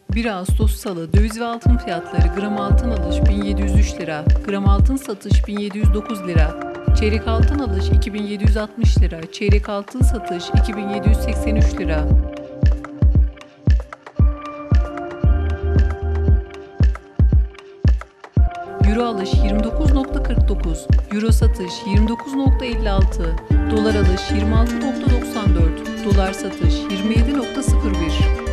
1 Ağustos Salı döviz ve altın fiyatları: gram altın alış 1703 lira, gram altın satış 1709 lira, çeyrek altın alış 2760 lira, çeyrek altın satış 2783 lira. Euro alış 29.49, Euro satış 29.56, dolar alış 26.94, dolar satış 27.01.